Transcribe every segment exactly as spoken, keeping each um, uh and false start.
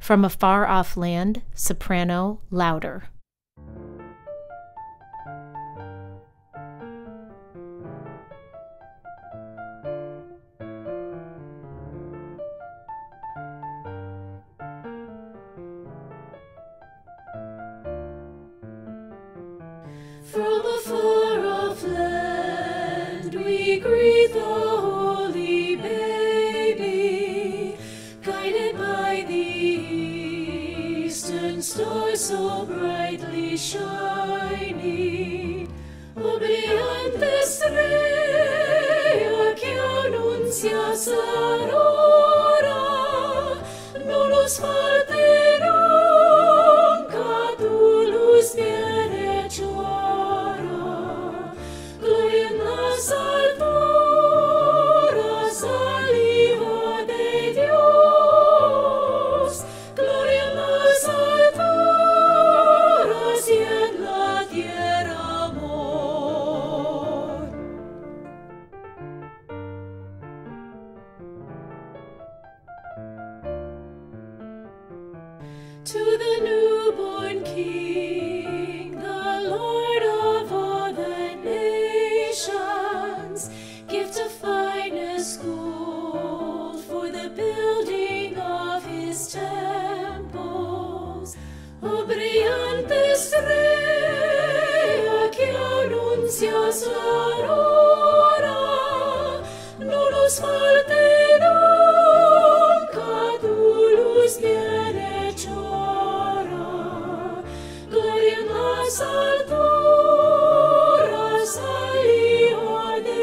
From a far off land, soprano, louder. From a far off land we greet the holy baby, guided by the eastern star so brightly shining. O brillante estrella que anuncias aurora, no nos falte nunca tu luz bienhechora. Gloria en las alturas al Hijo de Dios, gloria en las alturas y en la tierra amor. To the newborn King, the Lord of all the nations, gift of finest gold for the building of his temples. O brillante estrella que anuncias la aurora, no nos falte nunca tu luz bienhechora. Gloria en las alturas al Hijo de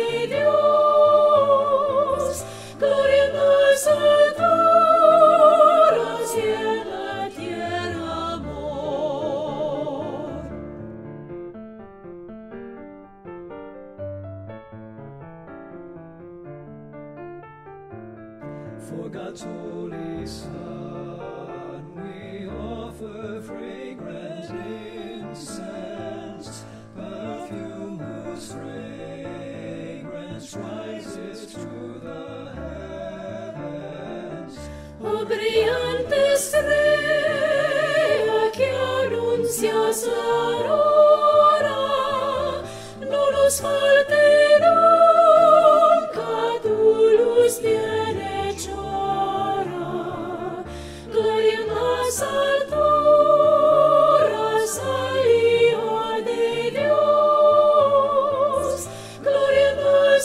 Dios, gloria en las alturas y en la tierra amor. For God's holy Son, we offer fragrant incense, perfume whose fragrance rises to the heavens. O brillante estrella que anuncias la aurora, no nos falte nunca tu luz bienhechora. Gloria en las alturas al Hijo de Dios, gloria en las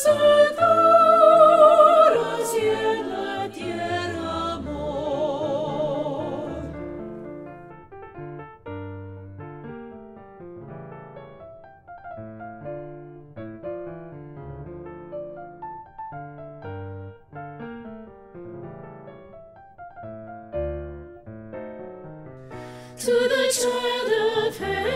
alturas y en la tierra amor. To the child of heaven,